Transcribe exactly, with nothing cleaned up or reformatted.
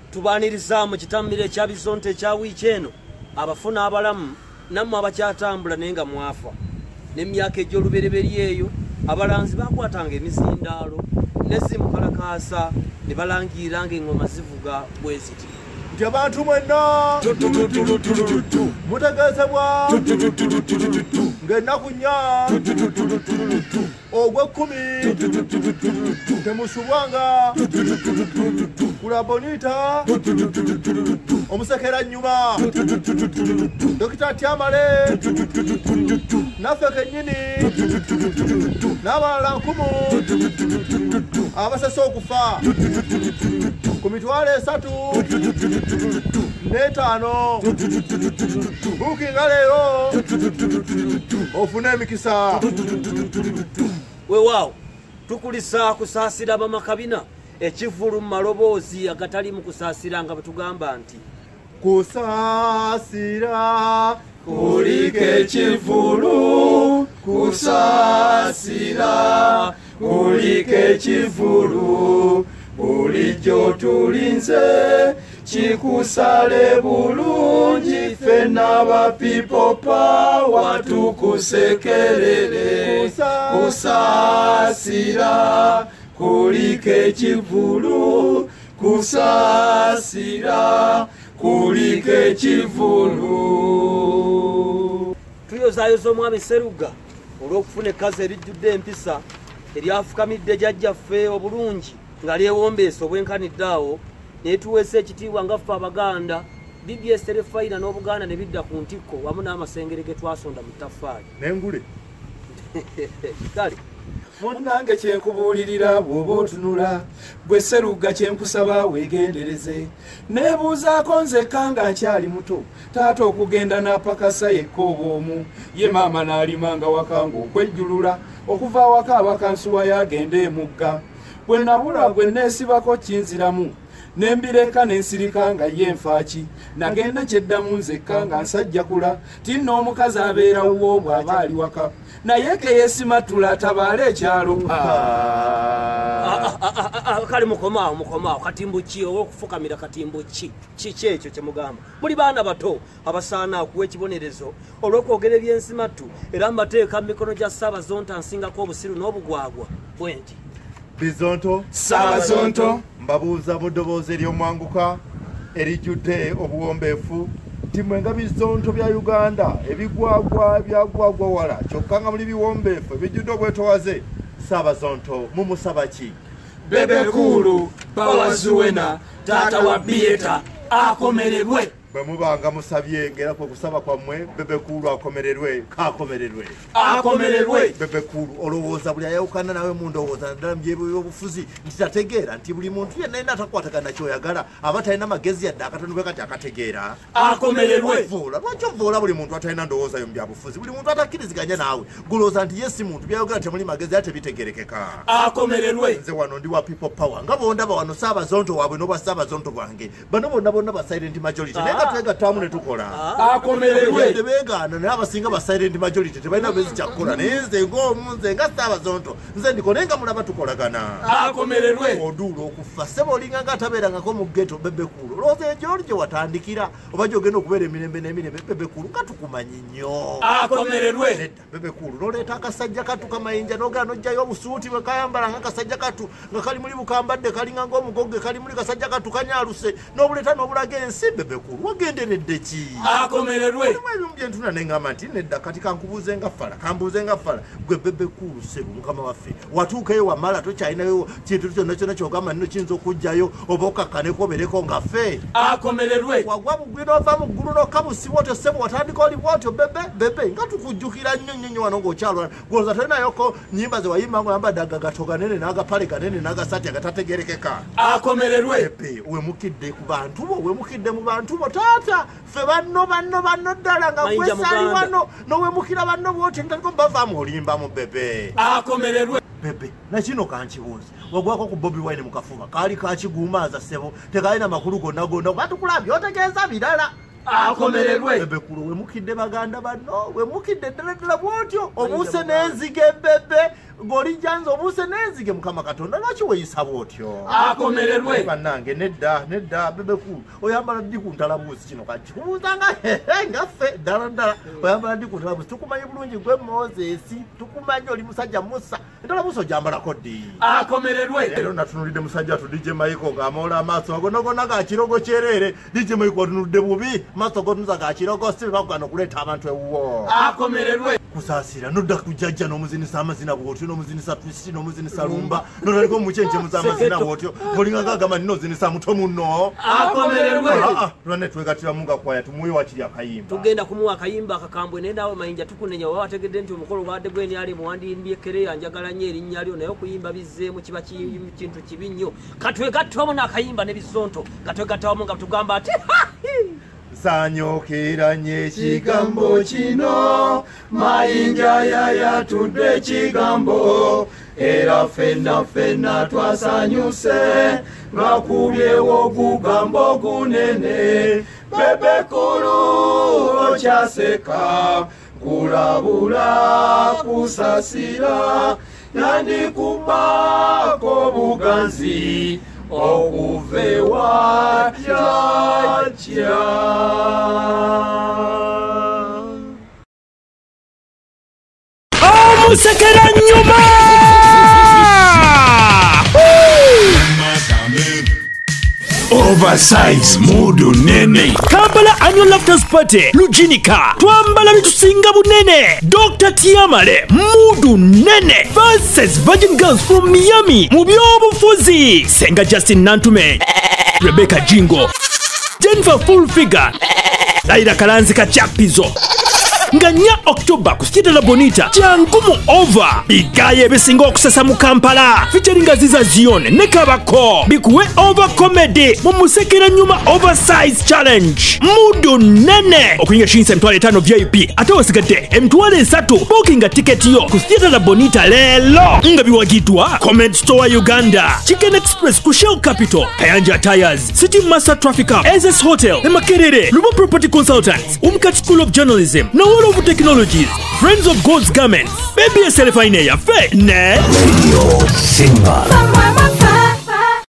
tubaniriza mu kitambiro ekya Bizonto ekya wiiki eno abafuna abalamu nammwe abakyatambula naye nga mwafa n'emyaka egy'olubereberye eyo abalanzi bakwatanga emizindaalo ne zimukalakaasa ne balangira ng'engoma zivuga bwe ziti nti abantu mwenna mutegeezebwa ng'ennaku nnya ogw'ekkumi temusubwanga kulabonita omusekera nnyuma dokita Tyamale naffe kennyini n'abalala nkumu abasese okufa ku mitwalo esatu n'etaano buukinga leero ofune emikisa weewaawo tukulisa kusaasira bamakabina ekivulu mu maloboozi agatali mu kusaasira nga betugamba nti kusaasira kuliko ekivulu kusaasira kuliko ekivulu bulijjo tulinze kikusale bulungi ffenna ba people power tukusekerere kusaasira kuliko ekivulu kusaasira kuliko ekivulu tuyozaayoza omwami Sserugga olw'okufuna ekkazi erijjudde empisa eryafukamidde jjajjaffe obulungi nga lyewombeesa obwenkanidde awo naye tuweesa ekitiibwa nga ffe Abaganda B B S terefayina n'Obuganda ne bidda ku ntikko wamu n'amasengere ge twasonda mu ttaffaali n'engule kale munnange kyenkubuulirira bw'oba otunula gwe Sserugga kyenkusaba weegendereze neebuuzaako nzekka nga nkyali muto taata okugenda n'apakasa yekka obwomu ye maama n'alimanga waka ng'okwejjulula okuva awaka abakansuwa yagenda emugga bwe nabula gwe neesibako kinziramu nembireka nensirika nga ye nfaaki nagenda kyeddamu nzekka nga nsajjakula ti nno omukazi abeerawo bw'aba ali waka naye ke yeesimatula atabaala ekyalo kale mukomaawo mukomaawo katimbo ki olw'okufukamira katimbo ki kiki ekyo kye mugamba muli baana bato abasaana okuwa ekibonerezo olw'okwogera ebyensimatu era mbateeka mu mikono gya Ssaabazonto ansingako obusiru n'obugwagwa bwe nti Bizonto Ssaabazonto mbabuuza mu ddoboozi ery'omwanguka erijjudde obuwombeefu nti mwenga Bizonto bya Uganda ebigwagwa byagwagwa wala kyokka nga muli biwombeefu ebijjudde obwetowaze Ssaabazonto mumusaba ki Bebekulu Bawazuwena taata wa Bieta akomererwe bwe mubanga musabye ngera kwe kusaba kwammwe Bebekulu akomererwe kaakomererwe akomererwe Bebekulu olowooza buli ayawukana nawe mu ndowooza naddala mu by'obufuzi nti tategeera nti buli muntu yenna yenna atakwatagana kyoyagala aba talina magezi yadde akatono bwe kati akategeera akomererwe vuula lwaki ovuula buli muntu atalina ndowooza yo mu byabufuzi buli muntu atakkiriziganya naawe gulowooza nti ye si muntu byayogera temuli magezi ate bitegerekeka akomererwe nze wano ndi wa people power nga bondaba wano Ssaabazonto waabwe n'obwa Ssaabazonto bwange bano bonna bonna ba silent majority twegattamu ne tukola akomererwe tebeegaana naye abasinga ba silent majority tebalina bezi kyakkola naye nze ng'omu nze nga Ssaabazonto nze ndiko naye nga mulaba tukolagana akomererwe oduula okufa ssebo olinga nga atabeerangako mu ghetto Bebekulu olowooza enjoli gye watandikira oba gyogenda okubeera emirembe n'emirembe Bebekulu nga tukumanyi nnyo akomererwe nedda Bebekulu n'oleeta akasajja katu kamayinja n'ogera n'ojjayo obusuuti bwe kayambala nga kasajja katu nga kali muli bukambadde kalinga ng'omugogge kali muli kasajja katu kanyaaluse n'obuleeta n'obulaga ensi Bebekulu wagenderedde ki akomererwe ebimu byentuna neŋŋamba nti nedda kati kankubuuze nga ffala kambuuze nga ffala gwe Bebekulu Sseru mukama waffe watuukayo wamala tokyalinayo kintu kyonna kyonna kyogamba nino kiyinza okujjayo oba okakkaneko obereko nga ffe akomererwe wagwa bugwi n'ova mu ggulu n'okka busiba otyo ssebo watandika oli bwotyo bebe bebe nga tukujjukira nnyo nnyo nnyo wano ng'okyalwana gwoza tolinayoko nnyimba ze wayimba ngo yambadde agagato ganene n'agapale ganene n'agasati agatategerekeka akomererwe bebe wemukidde ku bantu bo wemukidde mu bantu bo taata ffe banno banno banno ddala nga gwesaali wano n'owemukira banno bwoti ntaliko bavaamu olimbamu bebe akomererwe bebe nakino kankibuuze wagwako ku Bobi Wine mu kafuba kaali kakiguumaaza ssebo tekalina makulu gonna gonna batukulabye otegeeza birala akomererwe bebekulu wemukidde baganda bano wemukidde ddala ddala bwotyo obuse n'enzige bebe ng'olijanza obuse n'enzige mukama katonda lwaki weeyisa bwotyo akomererwe bannange nedda nedda bebekulu oyambala ddi ku ntalabuusi kino kati kubuuzanga hehe ngaffe ddala ddala oyambala ddi ku ntalabuusi tukumanyi bulungi gwe mozesi tukumanyi oli musajja musa entalabuusi ogyambalako ddi akomererwe leero natunulidde musajja tu dj maiko ng'amoola amaaso agonagona ga kirogo kyereere dj maiko atunulidde bubi maaso gotunuza ga kirogo si bakugana okuleeta abantu ewuwo akomererwe kusaasira nodda kujjajja n'omuzinisa amazina bw'otyo n'omuzinisa twisi n'omuzinisa lumba nonaliko omukyenkyemu z'amazina bw'otyo olinga ng'agamba nina ozinisa muto munno akomererwe lwanne twegatiramu nga kwaya tumuwe wakiri akayimba tugenda kumuwa akayimba akakambwe naye naawe mayinja tukunenya waba wategedde nti omukolo gwadde gweni ali muwandimbye kereya njagala nnyo erinnya lyo naye okuyimba bizzeemu kiba kintu kibi nnyo katwegattawamu n'akayimba n'ebisonto katwegattawamu nga tugamba ati sanyokiranye ekigambo kino mayinja yayatudde ekigambo era ffenna ffenna twasanyuse lwakubyewo ogugambo gunene bebekulu okyaseka kulabula kusasira yandikubako buganzi okuvewa jajja omusekera nyuma oversize mudu nene Kampala annual laughters party lujinika twambala bitusinga bunene Doctor Tiamale mudu nene versus Virgin Girls from Miami mu byobufuzi Senga Justin Nantume Rebecca Jingo Jennifer Full Figure Laila Kalanzika Chapizo Nganya October kusitela Bonita Jangumu over Bigaye besinga okusasa mu Kampala featuring Aziza Zion ne Kabako bikuwe over comedy mu musekera nyuma oversize challenge mudu nene okuinga shinsa mtwale tano V I P ate wasigadde mtwale esatu bookinga ticket yo kusitela Bonita lelo nga biwagitwa Comment Store Uganda Chicken Express ku Shell Capital Kayanja Tires City Master Traffic Hub S S Hotel ne Makerere Lubo Property Consultants Umkat School of Journalism na World of Technologies Friends of God's Garments Baby Selefine ya fe ne Radio Simba